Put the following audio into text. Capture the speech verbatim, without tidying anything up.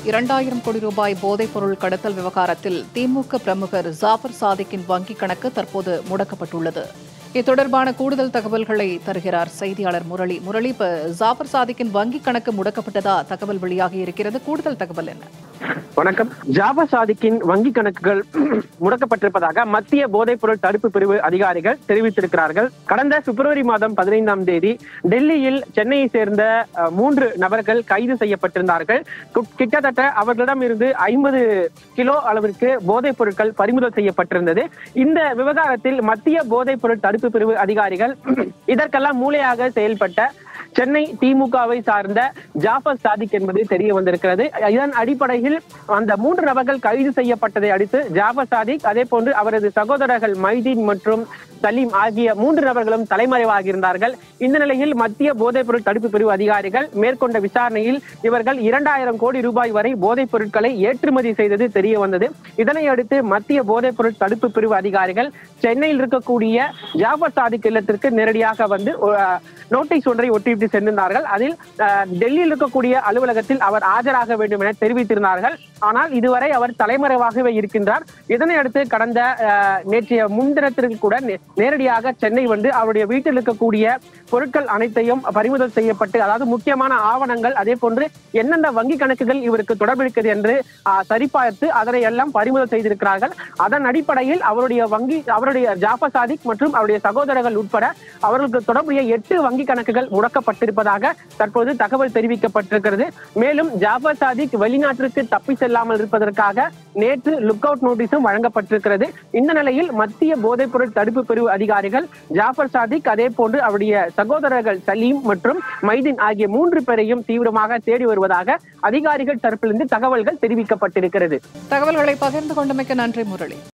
இரண்டாயிரம் கோடி ரூபாய் போதைப் பொருள் கடத்தல் விவகாரத்தில் திமுக பிரமுகர் ஜாஃபர் சாதிக்கின் வங்கிக் கணக்கு தற்போது முடக்கப்பட்டுள்ளது. இது தொடர்பான கூடுதல் தகவல்களை தருகிறார் செய்தியாளர் முரளி. முரளி, இப்ப ஜாஃபர் சாதிக்கின் வங்கிக் கணக்கு முடக்கப்பட்டதா தகவல் வெளியாகி இருக்கிறது. கூடுதல் தகவல் என்ன? வணக்கம். ஜாஃபர் சாதிக்கின் வங்கி கணக்குகள் முடக்கப்பட்டிருப்பதாக மத்திய போதைப் பொருள் தடுப்பு பிரிவு அதிகாரிகள் தெரிவித்திருக்கிறார்கள். கடந்த பிப்ரவரி மாதம் பதினைந்தாம் தேதி டெல்லியில் சென்னையை சேர்ந்த மூன்று நபர்கள் கைது செய்யப்பட்டிருந்தார்கள். கிட்டத்தட்ட அவர்களிடம் இருந்து ஐம்பது கிலோ அளவிற்கு போதைப் பொருட்கள் பறிமுதல் செய்யப்பட்டிருந்தது. இந்த விவகாரத்தில் மத்திய போதைப் பொருள் தடுப்பு பிரிவு அதிகாரிகள் இதற்கெல்லாம் மூளையாக செயல்பட்ட சென்னை திமுகவை சார்ந்த ஜாஃபர் சாதிக் என்பது தெரிய வந்திருக்கிறது. இதன் அடிப்படையில் அந்த மூன்று நபர்கள் கைது செய்யப்பட்டதை அடுத்து ஜாஃபர் சாதிக், அதே போன்று அவரது சகோதரர்கள் மைதீன் மற்றும் சலீம் ஆகிய மூன்று நபர்களும் தலைமறைவாகி இருந்தார்கள். இந்த நிலையில் மத்திய போதைப் பொருள் தடுப்பு பிரிவு அதிகாரிகள் மேற்கொண்ட விசாரணையில் இவர்கள் இரண்டாயிரம் கோடி ரூபாய் வரை போதைப் பொருட்களை ஏற்றுமதி செய்தது தெரிய வந்தது. இதனை அடுத்து மத்திய போதைப் பொருள் தடுப்பு பிரிவு அதிகாரிகள் சென்னையில் இருக்கக்கூடிய ஜாஃபர் சாதிக் இல்லத்திற்கு நேரடியாக வந்து நோட்டீஸ் ஒன்றை ஒட்டிவிட்டு சென்றிருந்தார்கள். அதில் டெல்லியில் இருக்கக்கூடிய அலுவலகத்தில் அவர் ஆஜராக வேண்டும் என தெரிவித்திருந்தார்கள். ஆனால் இதுவரை அவர் தலைமறைவாகவே இருக்கின்றார். இதனை அடுத்து கடந்த நேற்றைய முன்தினத்திற்கு கூட நேரடியாக சென்னை வந்து அவருடைய வீட்டில் இருக்கக்கூடிய பொருட்கள் அனைத்தையும் பறிமுதல் செய்யப்பட்டு, அதாவது முக்கியமான ஆவணங்கள், அதே போன்று எந்தெந்த வங்கி கணக்குகள் இவருக்கு தொடர்பிருக்கிறது என்று சரிபார்த்து அதனை எல்லாம் பறிமுதல் செய்திருக்கிறார்கள். அதன் அடிப்படையில் அவருடைய வங்கி அவருடைய ஜாஃபர் சாதிக் மற்றும் அவருடைய சகோதரர்கள் உட்பட அவர்களுக்கு தொடர்புடைய எட்டு வங்கி கணக்குகள் முடக்கப்பட்டிருப்பதாக தற்போது தகவல் தெரிவிக்கப்பட்டிருக்கிறது. மேலும் ஜாஃபர் சாதிக் வெளிநாட்டிற்கு தப்பி செல்லாமல் இருப்பதற்காக நேற்று லுக் அவுட் நோட்டீஸும் வழங்கப்பட்டிருக்கிறது. இந்த நிலையில் மத்திய போதைப் பொருள் தடுப்பு பிரிவு அதிகாரிகள் ஜாஃபர் சாதிக், அதே போன்று அவருடைய சகோதரர்கள் சலீம் மற்றும் மைதீன் ஆகிய மூன்று பேரையும் தீவிரமாக தேடி வருவதாக அதிகாரிகள் தரப்பிலிருந்து தகவல்கள் தெரிவிக்கப்பட்டிருக்கிறது. தகவல்களை பகிர்ந்து கொண்டமைக்கு நன்றி முரளி.